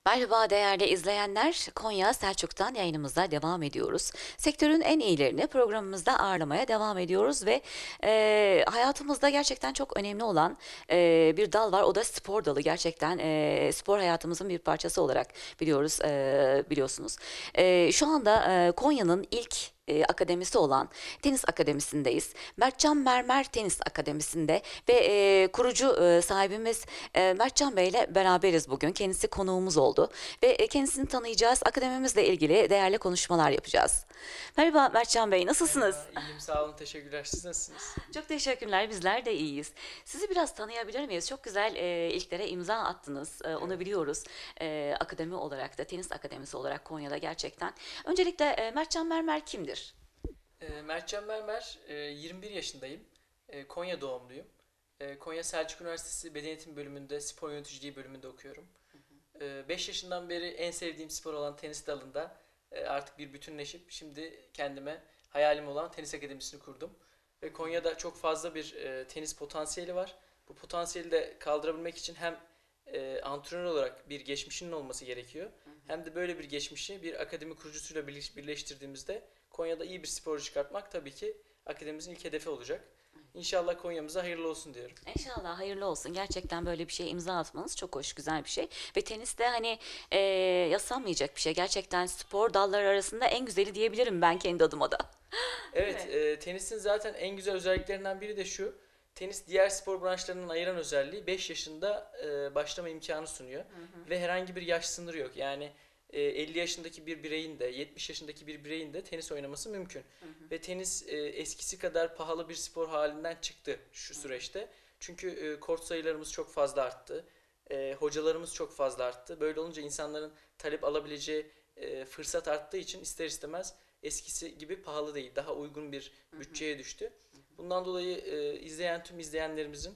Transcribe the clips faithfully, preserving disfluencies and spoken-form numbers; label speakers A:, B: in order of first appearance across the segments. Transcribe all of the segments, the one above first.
A: Merhaba değerli izleyenler. Konya Selçuk'tan yayınımıza devam ediyoruz. Sektörün en iyilerini programımızda ağırlamaya devam ediyoruz ve e, hayatımızda gerçekten çok önemli olan e, bir dal var. O da spor dalı. Gerçekten e, spor hayatımızın bir parçası olarak biliyoruz, e, biliyorsunuz. E, şu anda e, Konya'nın ilk e, akademisi olan tenis akademisindeyiz. Mertcan Mermer Tenis Akademisi'nde ve e, kurucu e, sahibimiz e, Mertcan Bey ile beraberiz bugün. Kendisi konuğumuz oldu ve e, kendisini tanıyacağız. Akademimizle ilgili değerli konuşmalar yapacağız. Merhaba Mertcan Bey, nasılsınız?
B: Merhaba, iyiyim sağ olun, teşekkürler. Siz nasılsınız?
A: Çok teşekkürler, bizler de iyiyiz. Sizi biraz tanıyabilir miyiz? Çok güzel e, ilklere imza attınız, e, onu
B: Evet.
A: biliyoruz. E, akademi olarak da, tenis akademisi olarak Konya'da gerçekten. Öncelikle e, Mertcan Mermer kimdir?
B: E, Mertcan Mermer, e, yirmi bir yaşındayım. E, Konya doğumluyum. E, Konya Selçuk Üniversitesi Beden Eğitimi bölümünde spor yöneticiliği bölümünde okuyorum. E, beş yaşından beri en sevdiğim spor olan tenis dalında e, artık bir bütünleşip şimdi kendime hayalim olan tenis akademisini kurdum. Ve Konya'da çok fazla bir e, tenis potansiyeli var. Bu potansiyeli de kaldırabilmek için hem e, antrenör olarak bir geçmişinin olması gerekiyor. Hem de böyle bir geçmişi bir akademi kurucusuyla birleştirdiğimizde Konya'da iyi bir sporcu çıkartmak tabii ki akademimizin ilk hedefi olacak. İnşallah Konya'mıza hayırlı olsun diyorum.
A: İnşallah hayırlı olsun. Gerçekten böyle bir şeye imza atmanız çok hoş, güzel bir şey. Ve tenis de hani e, yasanmayacak bir şey. Gerçekten spor dalları arasında en güzeli diyebilirim ben kendi adıma da. Değil
B: Evet,
A: mi?
B: e, tenisin zaten en güzel özelliklerinden biri de şu. Tenis diğer spor branşlarından ayıran özelliği beş yaşında e, başlama imkanı sunuyor. Ve herhangi bir yaş sınırı yok. Yani e, elli yaşındaki bir bireyin de yetmiş yaşındaki bir bireyin de tenis oynaması mümkün. Ve tenis e, eskisi kadar pahalı bir spor halinden çıktı şu süreçte. Çünkü e, kort sayılarımız çok fazla arttı. E, hocalarımız çok fazla arttı. Böyle olunca insanların talep alabileceği e, fırsat arttığı için ister istemez eskisi gibi pahalı değil. Daha uygun bir bütçeye düştü. Bundan dolayı e, izleyen tüm izleyenlerimizin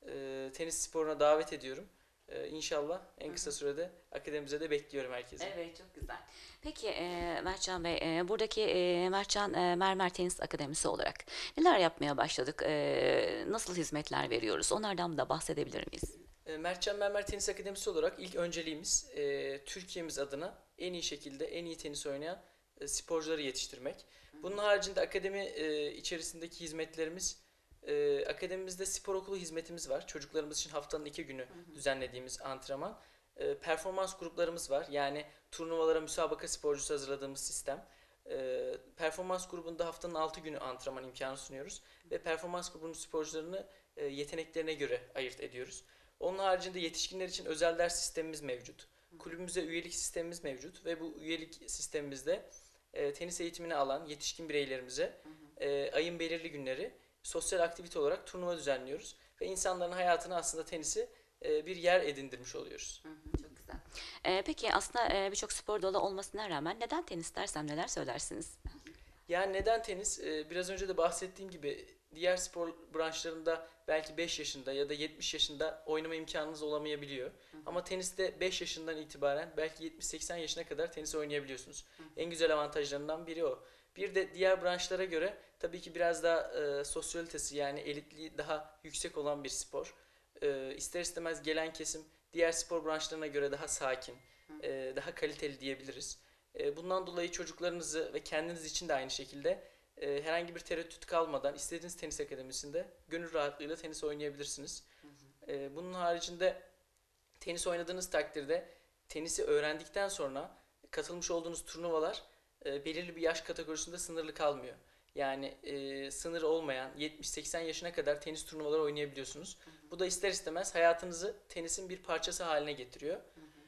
B: e, tenis sporuna davet ediyorum. E, İnşallah en kısa sürede akademimize de bekliyorum herkesi.
A: Evet, çok güzel. Peki e, Mertcan Bey, e, buradaki e, Mertcan e, Mermer Tenis Akademisi olarak neler yapmaya başladık? E, nasıl hizmetler veriyoruz? Onlardan da bahsedebilir miyiz?
B: E, Mertcan Mermer Tenis Akademisi olarak ilk önceliğimiz e, Türkiye'miz adına en iyi şekilde en iyi tenis oynayan e, sporcuları yetiştirmek. Bunun haricinde akademi e, içerisindeki hizmetlerimiz, e, akademimizde spor okulu hizmetimiz var. Çocuklarımız için haftanın iki günü düzenlediğimiz antrenman. E, performans gruplarımız var. Yani turnuvalara müsabaka sporcusu hazırladığımız sistem. E, performans grubunda haftanın altı günü antrenman imkanı sunuyoruz. Ve performans grubunun sporcularını e, yeteneklerine göre ayırt ediyoruz. Onun haricinde yetişkinler için özel ders sistemimiz mevcut. Kulübümüze üyelik sistemimiz mevcut ve bu üyelik sistemimizde e, tenis eğitimini alan yetişkin bireylerimize e, ayın belirli günleri sosyal aktivite olarak turnuva düzenliyoruz ve insanların hayatına aslında tenisi e, bir yer edindirmiş oluyoruz.
A: Hı hı, çok güzel. E, peki aslında e, birçok spor dalı olmasına rağmen neden tenis dersem neler söylersiniz?
B: Yani neden tenis? Ee, biraz önce de bahsettiğim gibi diğer spor branşlarında belki beş yaşında ya da yetmiş yaşında oynama imkanınız olamayabiliyor. Ama teniste beş yaşından itibaren belki yetmiş seksen yaşına kadar tenis oynayabiliyorsunuz. En güzel avantajlarından biri o. Bir de diğer branşlara göre tabii ki biraz daha e, sosyalitesi yani elitliği daha yüksek olan bir spor. E, ister istemez gelen kesim diğer spor branşlarına göre daha sakin, e, daha kaliteli diyebiliriz. E, bundan dolayı çocuklarınızı ve kendiniz için de aynı şekilde e, herhangi bir tereddüt kalmadan istediğiniz tenis akademisinde gönül rahatlığıyla tenis oynayabilirsiniz. E, bunun haricinde tenis oynadığınız takdirde tenisi öğrendikten sonra katılmış olduğunuz turnuvalar e, belirli bir yaş kategorisinde sınırlı kalmıyor. Yani e, sınır olmayan yetmiş seksen yaşına kadar tenis turnuvaları oynayabiliyorsunuz. Bu da ister istemez hayatınızı tenisin bir parçası haline getiriyor.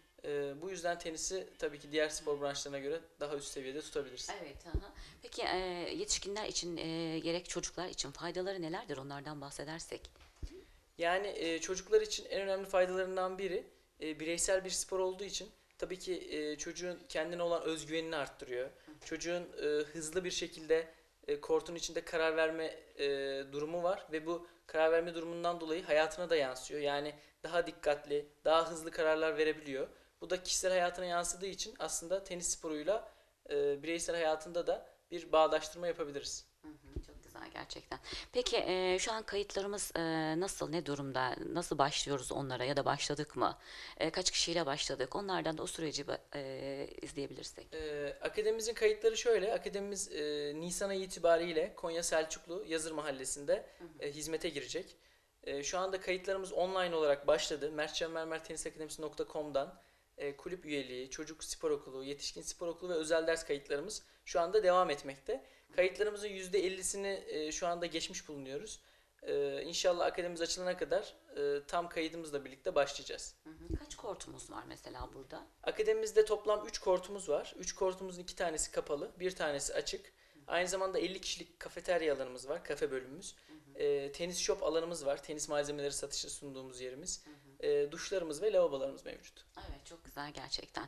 B: E, bu yüzden tenisi tabii ki diğer spor branşlarına göre daha üst seviyede tutabiliriz.
A: Evet. Aha. Peki e, yetişkinler için e, gerek çocuklar için faydaları nelerdir? Onlardan bahsedersek.
B: Yani e, çocuklar için en önemli faydalarından biri e, bireysel bir spor olduğu için tabii ki e, çocuğun kendine olan özgüvenini arttırıyor. Çocuğun e, hızlı bir şekilde e, kortun içinde karar verme e, durumu var ve bu karar verme durumundan dolayı hayatına da yansıyor. Yani daha dikkatli, daha hızlı kararlar verebiliyor. Bu da kişisel hayatına yansıdığı için aslında tenis sporuyla e, bireysel hayatında da bir bağdaştırma yapabiliriz.
A: Hı hı, çok güzel güzel gerçekten. Peki e, şu an kayıtlarımız e, nasıl, ne durumda, nasıl başlıyoruz onlara ya da başladık mı? E, kaç kişiyle başladık? Onlardan da o süreci ba- e, izleyebilirsek.
B: Ee, akademimizin kayıtları şöyle. Akademimiz e, Nisan ayı itibariyle Konya Selçuklu Yazır Mahallesi'nde e, hizmete girecek. E, şu anda kayıtlarımız online olarak başladı. Mertcan Mermer Tenis Akademisi nokta com'dan e, kulüp üyeliği, çocuk spor okulu, yetişkin spor okulu ve özel ders kayıtlarımız şu anda devam etmekte. Kayıtlarımızın yüzde ellisini e, şu anda geçmiş bulunuyoruz. E, İnşallah akademimiz açılana kadar e, tam kaydımızla birlikte başlayacağız.
A: Hı hı. Kaç kortumuz var mesela burada?
B: Akademimizde toplam üç kortumuz var. üç kortumuzun iki tanesi kapalı, bir tanesi açık. Aynı zamanda elli kişilik kafeterya alanımız var, kafe bölümümüz. Ee, tenis shop alanımız var, tenis malzemeleri satışa sunduğumuz yerimiz. Ee, duşlarımız ve lavabolarımız mevcut.
A: Evet, çok güzel gerçekten.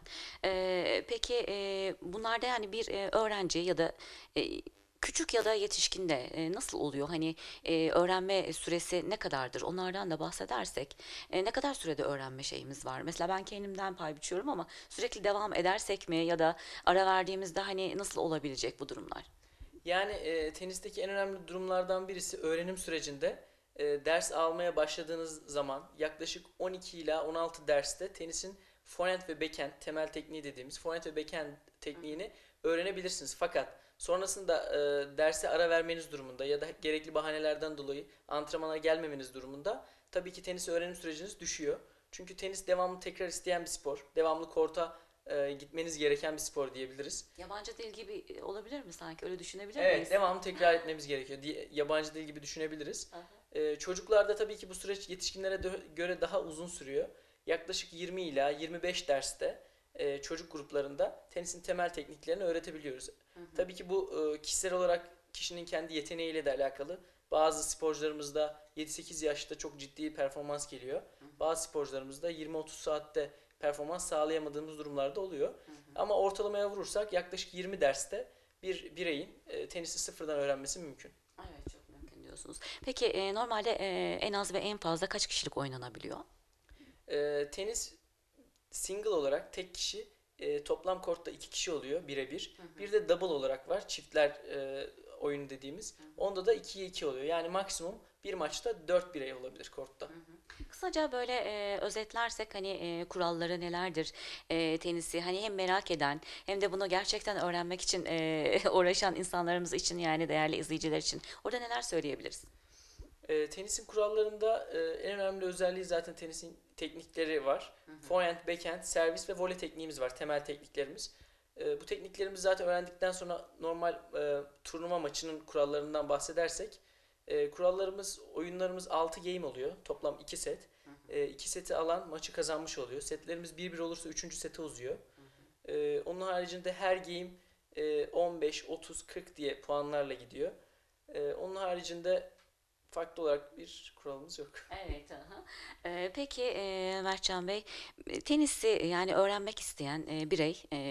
A: Ee, peki e, bunlarda yani bir e, öğrenci ya da e, küçük ya da yetişkinde e, nasıl oluyor? Hani e, öğrenme süresi ne kadardır? Onlardan da bahsedersek e, ne kadar sürede öğrenme şeyimiz var? Mesela ben kendimden pay biçiyorum ama sürekli devam edersek mi ya da ara verdiğimizde hani nasıl olabilecek bu durumlar?
B: Yani e, tenisteki en önemli durumlardan birisi öğrenim sürecinde e, ders almaya başladığınız zaman yaklaşık on iki ila on altı derste tenisin forehand ve backhand temel tekniği dediğimiz forehand ve backhand tekniğini öğrenebilirsiniz. Fakat sonrasında e, derse ara vermeniz durumunda ya da gerekli bahanelerden dolayı antrenmana gelmemeniz durumunda tabii ki tenis öğrenim süreciniz düşüyor. Çünkü tenis devamlı tekrar isteyen bir spor. Devamlı korta e, gitmeniz gereken bir spor diyebiliriz.
A: Yabancı dil gibi e, olabilir mi sanki? Öyle düşünebilir miyiz?
B: Evet, devamlı tekrar etmemiz gerekiyor. Di- Yabancı dil gibi düşünebiliriz.
A: Aha.
B: Ee, çocuklarda tabii ki bu süreç yetişkinlere dö- göre daha uzun sürüyor. Yaklaşık yirmi ila yirmi beş derste e, çocuk gruplarında tenisin temel tekniklerini öğretebiliyoruz. Tabii ki bu e, kişisel olarak kişinin kendi yeteneğiyle de alakalı. Bazı sporcularımızda yedi sekiz yaşta çok ciddi performans geliyor. Bazı sporcularımızda yirmi otuz saatte performans sağlayamadığımız durumlarda oluyor. Ama ortalamaya vurursak yaklaşık yirmi derste bir bireyin e, tenisi sıfırdan öğrenmesi mümkün.
A: Evet, çok mümkün diyorsunuz. Peki e, normalde e, en az ve en fazla kaç kişilik oynanabiliyor?
B: E, tenis single olarak tek kişi, e, toplam kortta iki kişi oluyor birebir. Bir de double olarak var, çiftler e, oyunu dediğimiz. Onda da ikiye iki oluyor. Yani maksimum bir maçta dört birey olabilir kortta.
A: Kısaca böyle e, özetlersek hani e, kuralları nelerdir e, tenisi hani hem merak eden hem de bunu gerçekten öğrenmek için e, uğraşan insanlarımız için yani değerli izleyiciler için orada neler söyleyebiliriz?
B: E, tenisin kurallarında e, en önemli özelliği zaten tenisin teknikleri var. Forehand, backhand, servis ve voley tekniğimiz var. Temel tekniklerimiz. E, bu tekniklerimizi zaten öğrendikten sonra normal e, turnuva maçının kurallarından bahsedersek e, kurallarımız, oyunlarımız altı game oluyor. Toplam iki set. E, iki seti alan maçı kazanmış oluyor. Setlerimiz bir bir olursa üçüncü sete uzuyor. E, onun haricinde her game e, on beş, otuz, kırk diye puanlarla gidiyor. E, onun haricinde farklı olarak bir kuralımız yok.
A: Evet. Aha. Ee, peki e, Mertcan Bey, e, tenisi yani öğrenmek isteyen e, birey e,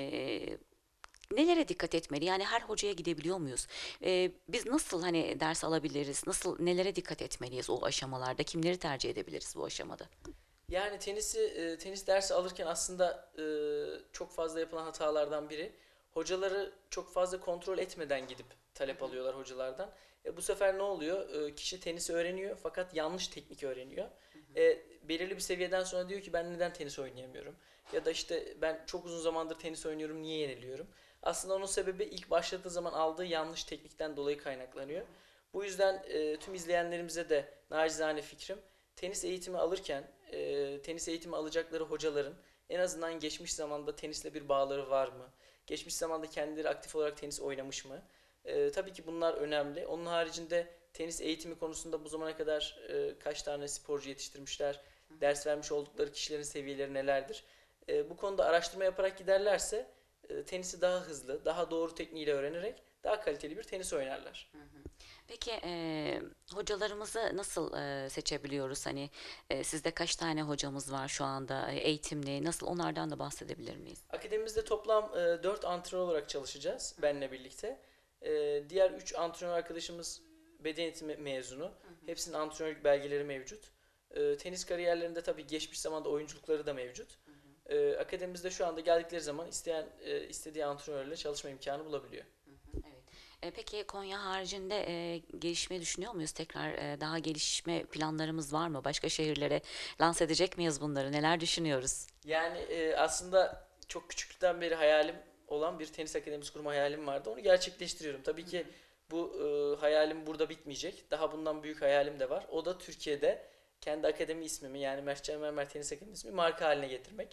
A: nelere dikkat etmeli? Yani her hocaya gidebiliyor muyuz? E, biz nasıl hani ders alabiliriz? Nasıl nelere dikkat etmeliyiz o aşamalarda? Kimleri tercih edebiliriz bu aşamada?
B: Yani tenisi e, tenis dersi alırken aslında e, çok fazla yapılan hatalardan biri. Hocaları çok fazla kontrol etmeden gidip talep alıyorlar hocalardan. E, bu sefer ne oluyor? E, kişi tenisi öğreniyor fakat yanlış teknik öğreniyor. E, belirli bir seviyeden sonra diyor ki ben neden tenis oynayamıyorum? Ya da işte ben çok uzun zamandır tenis oynuyorum, niye yeniliyorum? Aslında onun sebebi ilk başladığı zaman aldığı yanlış teknikten dolayı kaynaklanıyor. Bu yüzden e, tüm izleyenlerimize de nacizane fikrim, tenis eğitimi alırken e, tenis eğitimi alacakları hocaların en azından geçmiş zamanda tenisle bir bağları var mı? Geçmiş zamanda kendileri aktif olarak tenis oynamış mı? E, tabii ki bunlar önemli. Onun haricinde tenis eğitimi konusunda bu zamana kadar e, kaç tane sporcu yetiştirmişler? Ders vermiş oldukları kişilerin seviyeleri nelerdir? E, bu konuda araştırma yaparak giderlerse e, tenisi daha hızlı, daha doğru tekniğiyle öğrenerek daha kaliteli bir tenis oynarlar.
A: Peki e, hocalarımızı nasıl e, seçebiliyoruz? Hani e, sizde kaç tane hocamız var şu anda e, eğitimli? Nasıl onlardan da bahsedebilir miyiz?
B: Akademimizde toplam e, dört antrenör olarak çalışacağız benle birlikte. E, diğer üç antrenör arkadaşımız beden eğitimi mezunu. Hepsinin antrenörlük belgeleri mevcut. E, tenis kariyerlerinde tabii geçmiş zamanda oyunculukları da mevcut. E, akademimizde şu anda geldikleri zaman isteyen e, istediği antrenörle çalışma imkanı bulabiliyor.
A: Hı hı, evet. E, peki Konya haricinde e, gelişmeyi düşünüyor muyuz? Tekrar e, daha gelişme planlarımız var mı? Başka şehirlere lanse edecek miyiz bunları? Neler düşünüyoruz?
B: Yani e, aslında çok küçüklükten beri hayalim olan bir tenis akademisi kurma hayalim vardı. Onu gerçekleştiriyorum. Tabii ki bu e, hayalim burada bitmeyecek. Daha bundan büyük hayalim de var. O da Türkiye'de kendi akademi ismimi, yani Mertcan Mermer Tenis Akademisi'ni marka haline getirmek.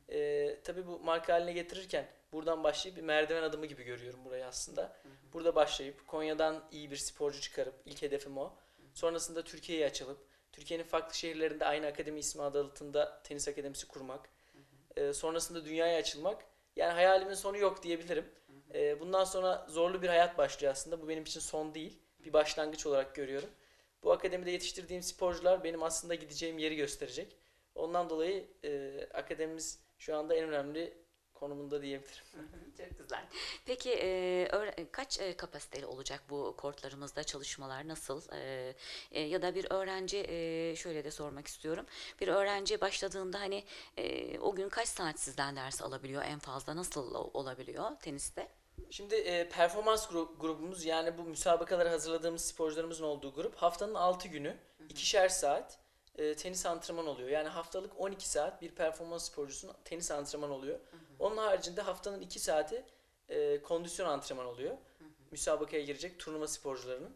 B: E, tabii bu marka haline getirirken buradan başlayıp bir merdiven adımı gibi görüyorum burayı aslında. Burada başlayıp Konya'dan iyi bir sporcu çıkarıp, ilk hedefim o. Sonrasında Türkiye'ye açılıp Türkiye'nin farklı şehirlerinde aynı akademi ismi adı altında tenis akademisi kurmak. Ee, sonrasında dünyaya açılmak. Yani hayalimin sonu yok diyebilirim. Ee, bundan sonra zorlu bir hayat başlıyor aslında. Bu benim için son değil. Bir başlangıç olarak görüyorum. Bu akademide yetiştirdiğim sporcular benim aslında gideceğim yeri gösterecek. Ondan dolayı e, akademimiz şu anda en önemli konumunda diyebilirim.
A: Çok güzel. Peki e, öğre- kaç e, kapasiteli olacak bu kortlarımızda çalışmalar nasıl? E, e, ya da bir öğrenci e, şöyle de sormak istiyorum. Bir öğrenci başladığında hani e, o gün kaç saat sizden ders alabiliyor en fazla? Nasıl o- olabiliyor teniste?
B: Şimdi e, performans gru- grubumuz, yani bu müsabakalara hazırladığımız sporcularımızın olduğu grup, haftanın altı günü ikişer saat e, tenis antrenman oluyor. Yani haftalık on iki saat bir performans sporcusunun tenis antrenmanı oluyor. Onun haricinde haftanın iki saati e, kondisyon antrenman oluyor. Müsabakaya girecek turnuva sporcularının.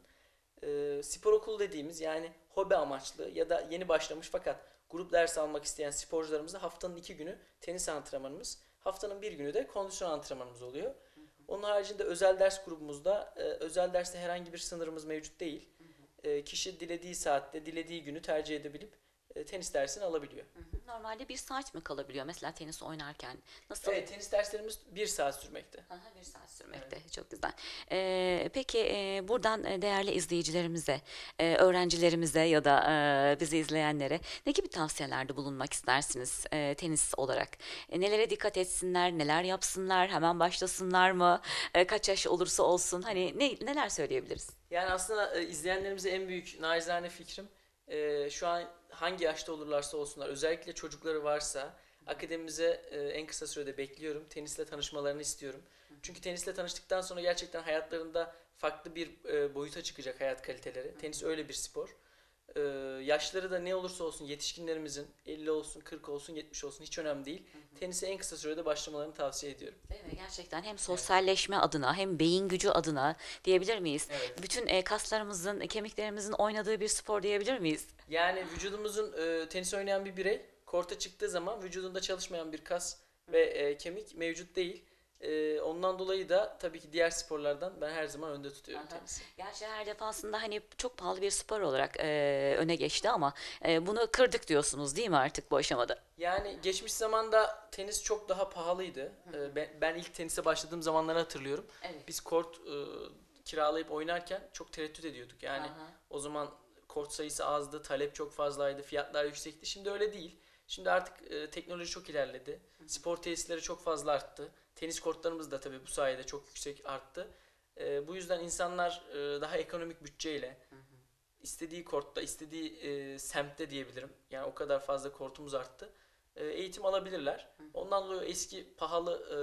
B: E, spor okulu dediğimiz, yani hobi amaçlı ya da yeni başlamış fakat grup ders almak isteyen sporcularımızda haftanın iki günü tenis antrenmanımız, haftanın bir günü de kondisyon antrenmanımız oluyor. Onun haricinde özel ders grubumuzda, e, özel derste herhangi bir sınırımız mevcut değil. E, kişi dilediği saatte, dilediği günü tercih edebilip e, tenis dersini alabiliyor.
A: Hı hı. Normalde bir saat mi kalabiliyor mesela tenis oynarken? Nasıl?
B: Evet, tenis derslerimiz bir saat sürmekte.
A: Aha, bir saat sürmekte. Çok güzel. Ee, peki e, buradan e, değerli izleyicilerimize, e, öğrencilerimize ya da e, bizi izleyenlere ne gibi tavsiyelerde bulunmak istersiniz e, tenis olarak? E, nelere dikkat etsinler, neler yapsınlar, hemen başlasınlar mı? E, kaç yaş olursa olsun, hani ne, neler söyleyebiliriz?
B: Yani aslında e, izleyenlerimize en büyük naçizane fikrim, e, şu an hangi yaşta olurlarsa olsunlar, özellikle çocukları varsa akademimize e, en kısa sürede bekliyorum. Tenisle tanışmalarını istiyorum. Çünkü tenisle tanıştıktan sonra gerçekten hayatlarında farklı bir e, boyuta çıkacak hayat kaliteleri. Tenis öyle bir spor. E, yaşları da ne olursa olsun, yetişkinlerimizin elli olsun, kırk olsun, yetmiş olsun, hiç önemli değil. Tenise en kısa sürede başlamalarını tavsiye ediyorum.
A: Değil mi? Gerçekten hem sosyalleşme adına hem beyin gücü adına diyebilir miyiz?
B: Evet.
A: Bütün e, kaslarımızın, kemiklerimizin oynadığı bir spor diyebilir miyiz?
B: Yani vücudumuzun e, tenis oynayan bir birey korta çıktığı zaman vücudunda çalışmayan bir kas ve e, kemik mevcut değil. E, ondan dolayı da tabii ki diğer sporlardan ben her zaman önde tutuyorum
A: Aha.
B: tenisi.
A: Gerçi her defasında hani çok pahalı bir spor olarak e, öne geçti ama e, bunu kırdık diyorsunuz değil mi artık bu aşamada?
B: Yani geçmiş zamanda tenis çok daha pahalıydı. E, ben, ben ilk tenise başladığım zamanları hatırlıyorum.
A: Evet.
B: Biz kort e, kiralayıp oynarken çok tereddüt ediyorduk. Yani
A: Aha.
B: o zaman kort sayısı azdı, talep çok fazlaydı, fiyatlar yüksekti. Şimdi öyle değil. Şimdi artık e, teknoloji çok ilerledi. Spor tesisleri çok fazla arttı. Tenis kortlarımız da tabii bu sayede çok yüksek arttı. E, bu yüzden insanlar e, daha ekonomik bütçeyle istediği kortta, istediği e, semtte diyebilirim. Yani o kadar fazla kortumuz arttı. E, eğitim alabilirler. Ondan dolayı eski pahalı e,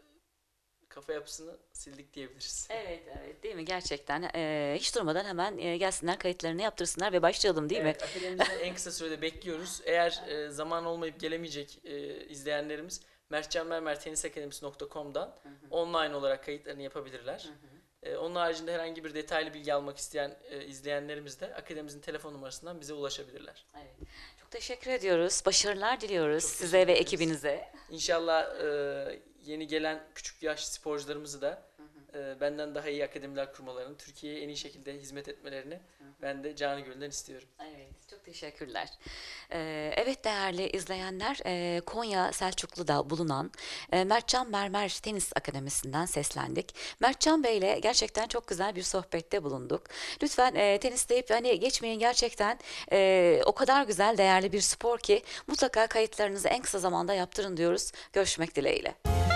B: kafa yapısını sildik diyebiliriz.
A: Evet, evet değil mi? Gerçekten e, hiç durmadan hemen e, gelsinler kayıtlarını yaptırsınlar ve başlayalım değil mi?
B: Evet, akademimizi en kısa sürede bekliyoruz. Eğer e, zaman olmayıp gelemeyecek e, izleyenlerimiz Mertcan Mermer Tenis Akademisi nokta com'dan online olarak kayıtlarını yapabilirler. E, onun haricinde herhangi bir detaylı bilgi almak isteyen e, izleyenlerimiz de akademimizin telefon numarasından bize ulaşabilirler.
A: Evet. Çok teşekkür ediyoruz. Başarılar diliyoruz
B: Çok
A: size ve
B: teşekkür ederiz.
A: ekibinize.
B: İnşallah e, yeni gelen küçük yaş sporcularımızı da e, benden daha iyi akademiler kurmalarını, Türkiye'ye en iyi şekilde hizmet etmelerini ben de canı gönülden istiyorum.
A: Evet, çok teşekkürler. Ee, evet değerli izleyenler, e, Konya Selçuklu'da bulunan e, Mertcan Mermer Tenis Akademisi'nden seslendik. Mertcan Bey ile gerçekten çok güzel bir sohbette bulunduk. Lütfen e, tenis deyip hani geçmeyin, gerçekten e, o kadar güzel, değerli bir spor ki mutlaka kayıtlarınızı en kısa zamanda yaptırın diyoruz. Görüşmek dileğiyle.